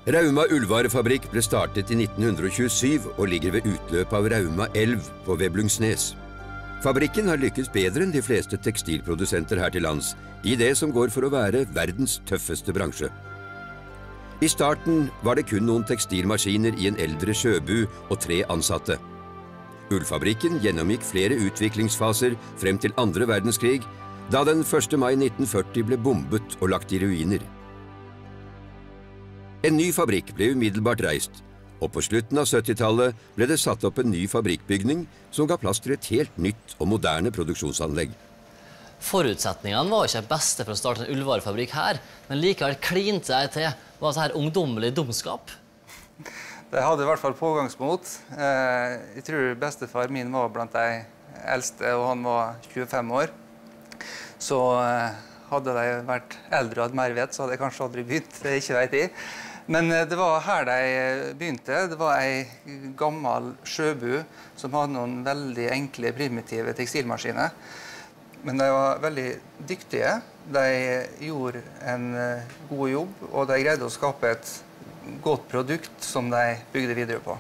Rauma ullvarefabrikk ble startet i 1927 og ligger ved utløpet av Rauma elv på Veblungsnes. Fabrikken har lykkes bedre enn de fleste tekstilprodusenter her til lands, i det som går for å være verdens tøffeste bransje. I starten var det kun noen tekstilmaskiner i en eldre sjøbu og 3 ansatte. Ullfabrikken gjennomgikk flere utviklingsfaser frem til 2. verdenskrig, da den 1. mai 1940 ble bombet og lagt i ruiner. En ny fabrikk ble umiddelbart reist, og på slutten av 70-tallet ble det satt opp en ny fabrikkbygning som ga plass til et helt nytt og moderne produksjonsanlegg. Forutsetningene var ikke beste for å starte en ullvarefabrikk her, men likevel klinte jeg til. Var det her ungdommelig dumskap? Det hadde i hvert fall pågangsmot. Jeg tror bestefar min var blant de eldste, og han var 25 år. Så hadde de vært eldre og hatt mer vett, så hadde jeg kanskje aldri begynt, det ikke vet jeg. Men det var her de begynte. Det var en gammel sjøbu som hadde noen veldig enkle, primitive tekstilmaskiner. Men de var veldig dyktige. De gjorde en god jobb, og de greide å skape et godt produkt som de bygde videre på.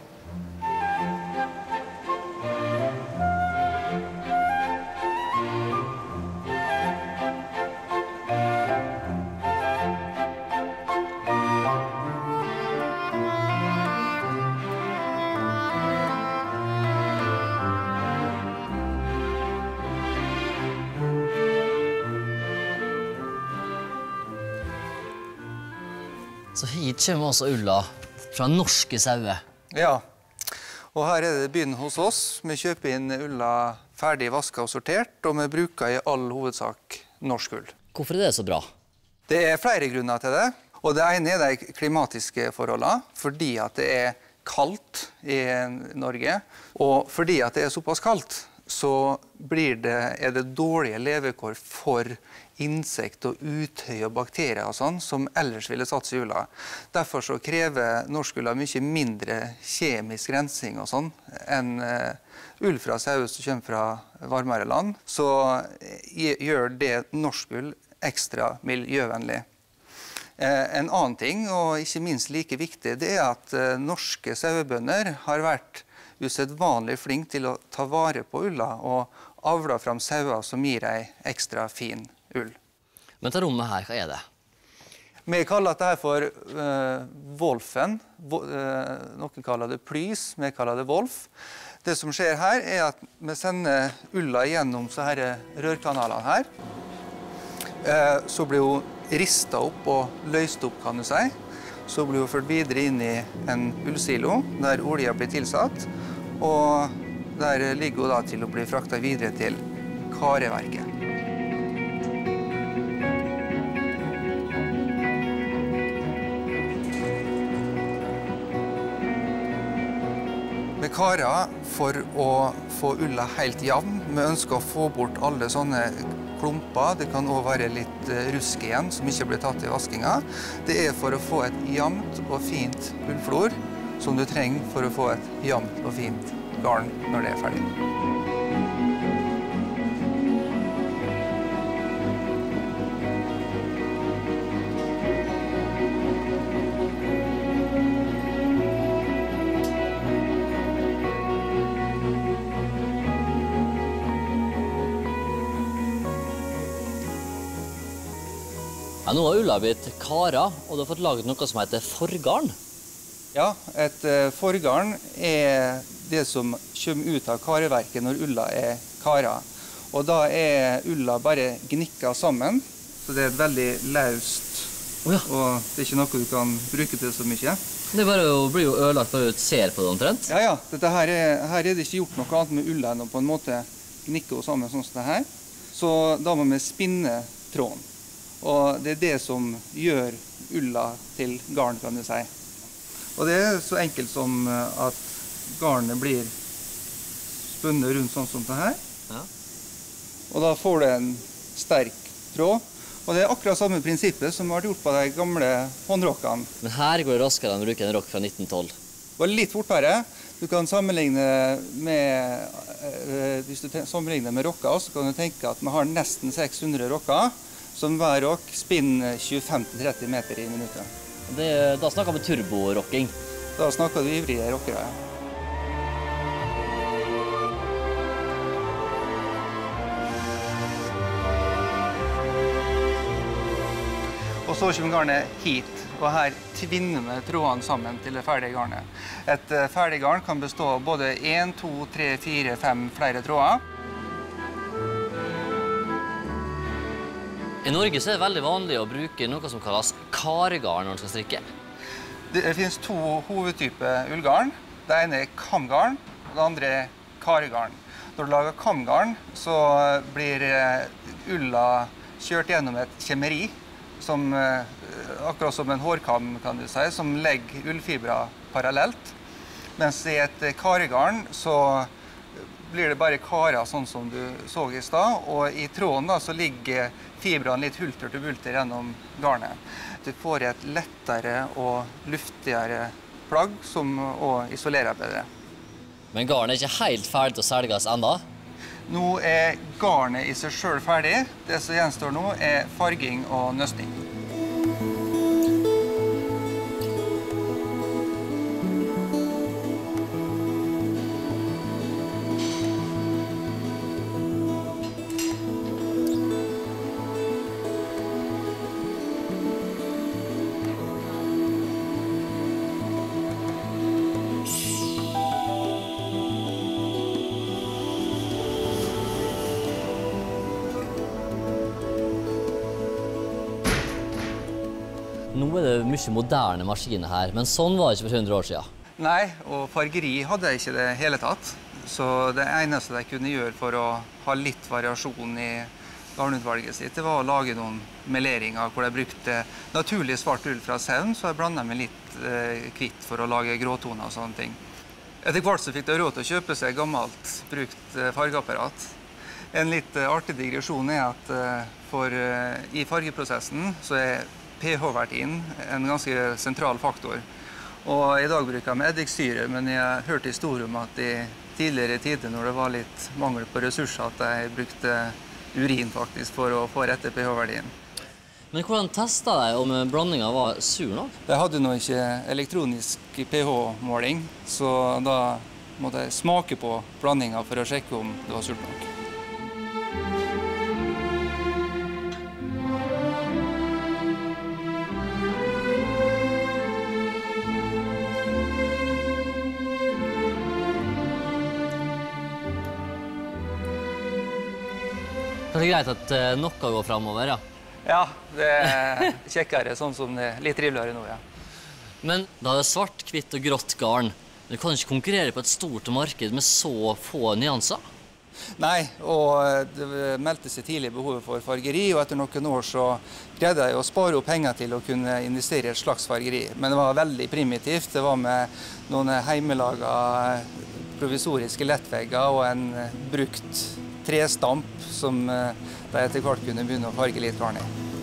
Så hit kommer også ulla fra norske sauer. Ja, og her er det byen hos oss. Vi kjøper inn ulla ferdig vasket og sortert, og vi bruker i all hovedsak norsk ull. Hvorfor er det så bra? Det er flere grunner til det. Og det ene er de klimatiske forholdene, fordi at det er kaldt i Norge. Og fordi at det er såpass kaldt, så er det dårlige levekår for insekt og utøy og bakterier og sånn, som ellers ville satt seg i ulla. Derfor så krever norsk ulla mye mindre kjemisk rensing og sånn enn ull fra sau som kommer fra varmere land. Så gjør det norsk ull ekstra miljøvennlig. En annen ting, og ikke minst like viktig, det er at norske sauebønder har vært usedvanlig flink til å ta vare på ulla og avla fram sauer som gir ei ekstra fin ull. Men til rommet her, hva er det? Vi kaller dette for wolfen. Noen kaller det plys, vi kaller det wolf. Det som skjer her er at vi sender ulla gjennom så her rørkanalene her. Så blir hun ristet opp og løst opp, kan du si. Så blir hun ført videre inn i en ullsilo, der olja blir tilsatt. Og der ligger hun da til å bli fraktet videre til kareverket. Vi karer for å få ulla helt jevn. Vi ønsker å få bort alle sånne klumper. Det kan også være litt rusk igjen, som ikke blir tatt i vaskinga. Det er for å få et jevnt og fint ullflor, som du trenger for å få et jevnt og fint garn når det er ferdig. Ja, nå har ulla blitt kara, og du har fått laget noe som heter forgarn. Ja, et forgarn er det som kommer ut av kareverket når ulla er kara. Og da er ulla bare gnikka sammen, så det er et veldig løst, og det er ikke noe du kan bruke til så mye. Det blir jo ødelagt bare du ser på det omtrent. Ja, her er det ikke gjort noe annet med ulla enn å på en måte gnikke henne sammen sånn som det her. Så da må vi spinne tråden. Og det er det som gjør ulla til garn, kan du si. Og det er så enkelt som at garnet blir spunnet rundt sånn som det her. Ja. Og da får du en sterk tråd. Og det er akkurat samme prinsippet som ble gjort på de gamle håndrokkene. Men her går det raskere enn å bruke en rokk fra 1912. Det var litt fortere. Du kan sammenligne med, hvis du sammenligner med rokker, så kan du tenke at vi har nesten 600 rokker, som hver rokk spinner 25-30 meter i minuttet. Da snakker vi turborocking. Da snakker du ivrige rockere. Og så kommer garnet hit, og her tvinner vi trådene sammen til det ferdige garnet. Et ferdig garn kan bestå av både 1, 2, 3, 4, 5 flere tråder. I Norge så er det veldig vanlig å bruke noe som kalles kargarn når man skal strikke. Det finnes 2 hovedtyper ullgarn. Det ene er kamgarn, og det andre er kargarn. Når du lager kamgarn, så blir ulla kjørt gjennom et kjemeri, som, akkurat som en hårkam, kan du si, som legger ullfibrer parallelt. Mens i et kargarn så blir det bare karer sånn som du så i stad, og i tråden da, så ligger fibrene litt hulter til bulter gjennom garnet. Du får et lettere og luftigere plagg som også isolerer bedre. Men garnet er ikke helt ferdig til å selges enda. Nå er garnet i seg selv ferdig. Det som gjenstår nå er farging og nøsting. Nå er det mye moderne maskiner her, men sånn var det ikke for 100 år siden. Nei, og fargeri hadde jeg ikke det hele tatt. Så det eneste de kunne gjøre for å ha litt variasjon i garnutvalget sitt, det var å lage noen meleringer hvor de brukte naturlig svart ull fra sauen, så jeg blandet med litt hvitt for å lage gråtoner og sånne ting. Etter hvert så fikk de råd til å kjøpe seg gammelt brukt fargeapparat. En litt artig digresjon er at i fargeprosessen så er pH-verdien en ganske sentral faktor. Og i dag bruker jeg eddiksyre, men jeg har hørt historier om at i tidligere tider, når det var litt mangel på ressurser, at de brukte urin faktisk for å få rette pH-verdien. Men hvordan testet de om blandingen var sur nok? De hadde nå ikke elektronisk pH-måling, så da måtte jeg smake på blandingen for å sjekke om det var surt nok. Det er greit at noe går fremover, ja. Ja, det er kjekkere, sånn som det er litt triveligere nå, ja. Men da er det svart, hvitt og grått garn. Du kan ikke konkurrere på et stort marked med så få nyanser. Nei, og det meldte seg tidlig behovet for fargeri, og etter noen år så greide jeg å spare opp penger til å kunne investere i et slags fargeri. Men det var veldig primitivt. Det var med noen heimelaget provisoriske lettvegger og en brukt trestamp som de etter hvert kunne begynne å farge litt garn i.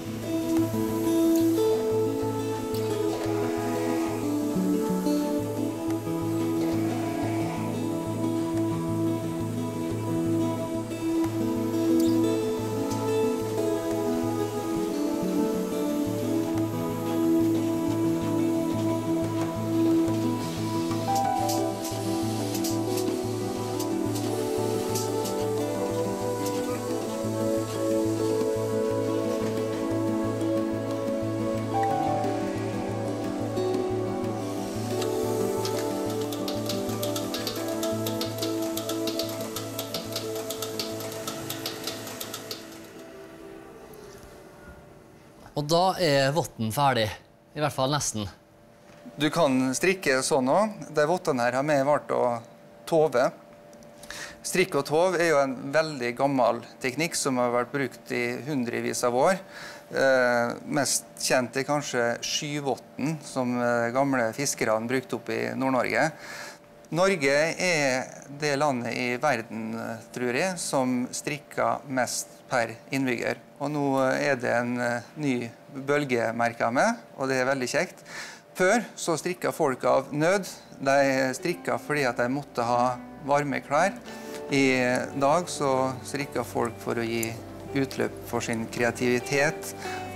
Og da er votten ferdig, i hvert fall nesten. Du kan strikke sånn også. De vottene her har vi valgt å tove. Strikk og tov er jo en veldig gammel teknikk som har vært brukt i hundrevis av år. Mest kjent er kanskje skyvotten, som gamle fiskerne brukte opp i Nord-Norge. Norge er det landet i verden, tror jeg, som strikker mest per innbygger. Og nå er det en ny bølge, merker jeg meg, og det er veldig kjekt. Før så strikket folk av nød. De strikket fordi at de måtte ha varme klær. I dag så strikker folk for å gi utløp for sin kreativitet,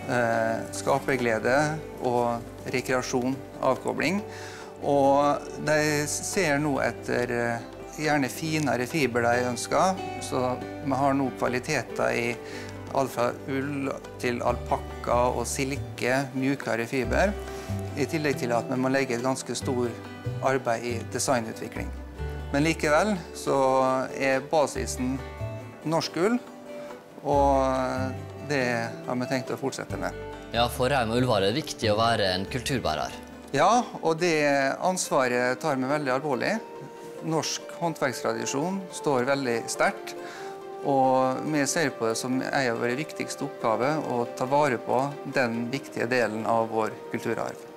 skaperglede og rekreasjon, avkobling. Og de ser nå etter gjerne finere fiber de ønsker, så vi har nå kvaliteter i alt fra ull til alpakka og silke, mjukere fiber, i tillegg til at vi må legge et ganske stor arbeid i designutvikling. Men likevel så er basisen norsk ull, og det har vi tenkt å fortsette med. Ja, for Rauma Ullvarer er det viktig å være en kulturbærer. Ja, og det ansvaret tar vi veldig alvorlig. Norsk håndverkstradisjon står veldig sterkt, og vi ser på det som en av våre viktigste oppgaver å ta vare på den viktige delen av vår kulturarv.